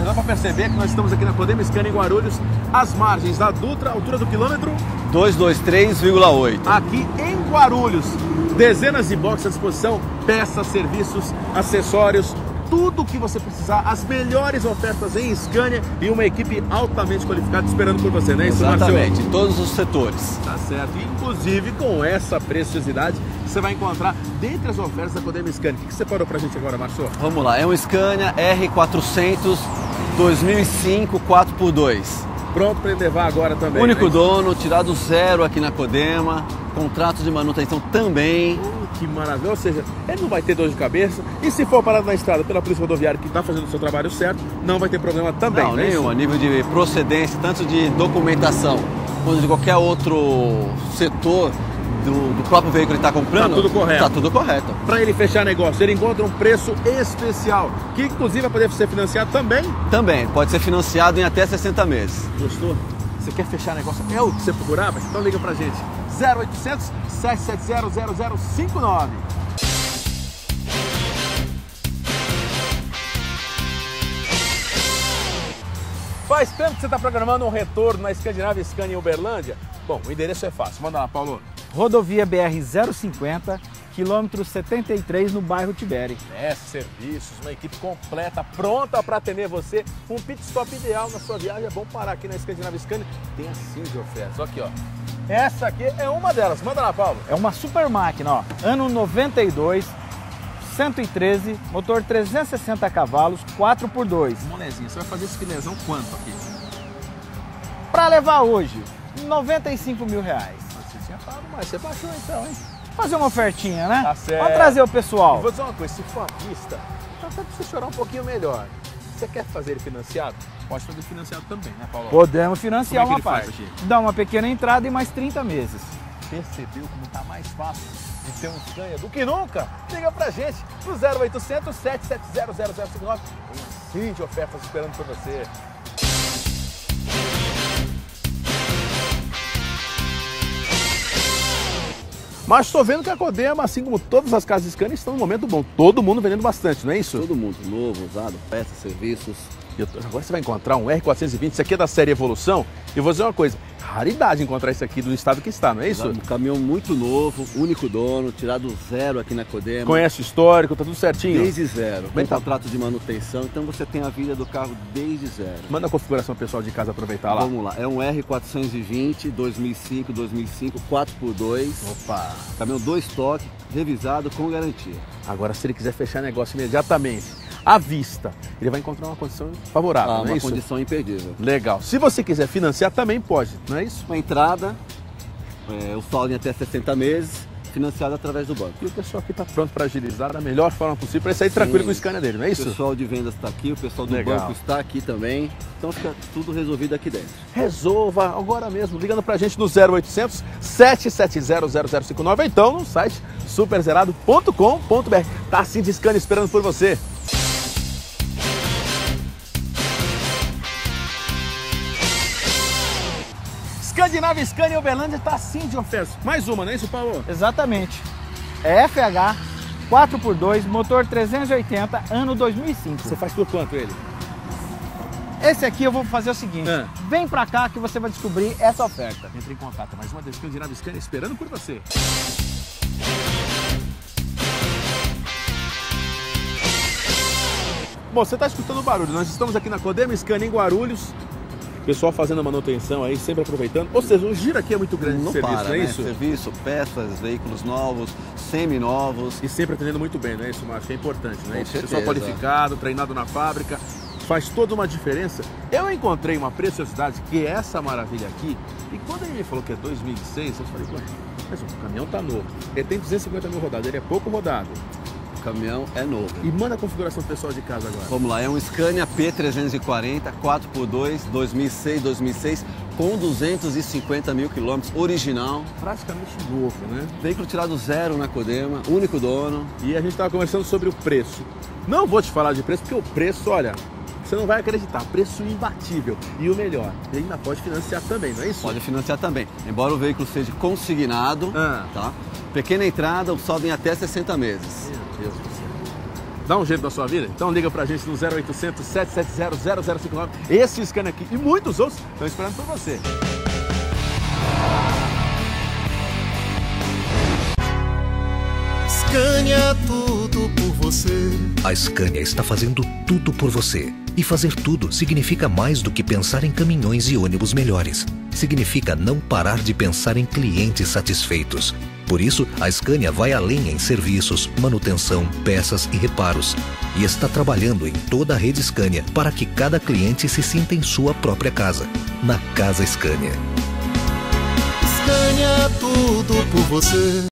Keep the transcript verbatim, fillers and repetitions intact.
Jorge, dá para perceber que nós estamos aqui na Codema Scania em Guarulhos, às margens da Dutra, altura do quilômetro duzentos e vinte e três vírgula oito. Aqui em Guarulhos, dezenas de boxes à disposição, peças, serviços, acessórios, tudo o que você precisar, as melhores ofertas em Scania e uma equipe altamente qualificada esperando por você, não é isso, Marcio? Exatamente, em todos os setores. Tá certo, inclusive com essa preciosidade você vai encontrar dentre as ofertas da Codema Scania. O que você parou pra gente agora, Marcio? Vamos lá, é um Scania R quatrocentos dois mil e cinco quatro por dois. Pronto para ele levar agora também. Único né? dono, tirado zero aqui na Codema, contrato de manutenção também. Uh, que maravilha, ou seja, ele não vai ter dor de cabeça e se for parado na estrada pela Polícia Rodoviária que está fazendo o seu trabalho certo, não vai ter problema também. Não, né? nenhum, a nível de procedência, tanto de documentação quanto de qualquer outro setor do, do próprio veículo que ele está comprando. Tá tudo correto. Tá tudo correto. Para ele fechar negócio, ele encontra um preço especial, que inclusive vai poder ser financiado também. Também, pode ser financiado em até sessenta meses. Gostou? Você quer fechar negócio? É o que você procurava? Então liga pra gente. zero oitocentos, sete sete zero, zero zero cinco nove. Faz tempo que você está programando um retorno na Escandinávia Scania em Uberlândia? Bom, o endereço é fácil. Manda lá, Paulo. Rodovia B R zero cinquenta, quilômetro setenta e três, no bairro Tibere. É, serviços, uma equipe completa, pronta para atender você. Um pit stop ideal na sua viagem. É bom parar aqui na Escandinávia Scania. Tem assim de ofertas. Aqui, ó. Essa aqui é uma delas. Manda lá, Paulo. É uma super máquina, ó. Ano noventa e dois, cento e treze, motor trezentos e sessenta cavalos, quatro por dois. Molezinha, você vai fazer esse filezão quanto aqui? Para levar hoje, noventa e cinco mil reais. Você tinha falado mais, você baixou então, hein? Fazer uma ofertinha, né? Tá certo. Vamos trazer o E pessoal. vou dizer uma coisa, se for à vista, então até pra você chorar um pouquinho melhor. Você quer fazer ele financiado? Pode fazer financiado também, né, Paulo? Podemos financiar Como é que uma ele parte. faz aqui? Dá uma pequena entrada e mais trinta meses. Percebeu como tá mais fácil de ter um Scania do que nunca? Liga pra gente no zero oitocentos, sete sete zero, zero zero cinco nove. Tem assim de ofertas esperando por você. Mas estou vendo que a Codema, assim como todas as casas Scania, estão num momento bom. Todo mundo vendendo bastante, não é isso? Todo mundo, novo, usado, peças, serviços. Eu tô- Agora você vai encontrar um R quatrocentos e vinte, isso aqui é da série Evolução. E eu vou dizer uma coisa, raridade encontrar isso aqui do estado que está, não é isso? Um caminhão muito novo, único dono, tirado zero aqui na Codema. Conhece o histórico, tá tudo certinho. Desde zero, Bem, com tá. contrato de manutenção, então você tem a vida do carro desde zero. Manda a configuração pessoal de casa aproveitar lá. Vamos lá, é um R quatrocentos e vinte, dois mil e cinco, dois mil e cinco, quatro por dois. Opa! Caminhão dois toques, revisado com garantia. Agora, se ele quiser fechar negócio imediatamente, à vista, ele vai encontrar uma condição favorável, Ah, não é uma isso? condição imperdível. Legal. Se você quiser financiar, também pode, não é isso? Uma entrada, é, o saldo em até sessenta meses, financiado através do banco. E o pessoal aqui está pronto para agilizar da melhor forma possível para sair tranquilo Sim. com o Scania dele, não é O isso? pessoal de vendas está aqui, o pessoal do Legal. banco está aqui também. Então fica tudo resolvido aqui dentro. Resolva agora mesmo, ligando pra gente no zero oitocentos, sete sete zero, zero zero cinco nove ou então no site super zerado ponto com ponto br. Tá assim de Scania esperando por você. Escandinávia Scania Uberlândia tá assim de ofertas. Mais uma, não é isso, Paulo? Exatamente. É F H, quatro por dois, motor trezentos e oitenta, ano dois mil e cinco. Você faz por quanto ele? Esse aqui eu vou fazer o seguinte, Ah. vem pra cá que você vai descobrir essa oferta. Entre em contato, mais uma vez, Escandinávia Scania esperando por você. Bom, você está escutando o barulho, nós estamos aqui na Codema Scania em Guarulhos. Pessoal fazendo a manutenção aí, sempre aproveitando. Ou seja, o giro aqui é muito grande de Não serviço, para, não é né? isso? Serviço, peças, veículos novos, semi-novos. E sempre atendendo muito bem, não é isso, Márcio? É importante, não é Com isso? certeza. Pessoal qualificado, treinado na fábrica, faz toda uma diferença. Eu encontrei uma preciosidade, que é essa maravilha aqui, e quando ele me falou que é dois mil e seis, eu falei, ué, mas o caminhão tá novo. Ele tem duzentos e cinquenta mil rodados, ele é pouco rodado. O caminhão é novo. E manda a configuração pessoal de casa agora. Vamos lá, é um Scania P trezentos e quarenta, quatro por dois, dois mil e seis, dois mil e seis, com duzentos e cinquenta mil quilômetros, original. Praticamente novo, né? Veículo tirado zero na Codema, único dono. E a gente estava conversando sobre o preço. Não vou te falar de preço, porque o preço, olha, você não vai acreditar, preço imbatível. E o melhor, ele ainda pode financiar também, não é isso? Pode financiar também. Embora o veículo seja consignado, Ah. tá? Pequena entrada, o saldo em até sessenta meses. Meu Deus do céu. Dá um jeito da sua vida? Então liga pra gente no zero oitocentos, sete sete zero, zero zero cinco nove. Esse Scania aqui e muitos outros estão esperando por você. Scania, tudo por você. A Scania está fazendo tudo por você. E fazer tudo significa mais do que pensar em caminhões e ônibus melhores. Significa não parar de pensar em clientes satisfeitos. Por isso, a Scania vai além em serviços, manutenção, peças e reparos. E está trabalhando em toda a rede Scania para que cada cliente se sinta em sua própria casa. Na Casa Scania. Scania, tudo por você.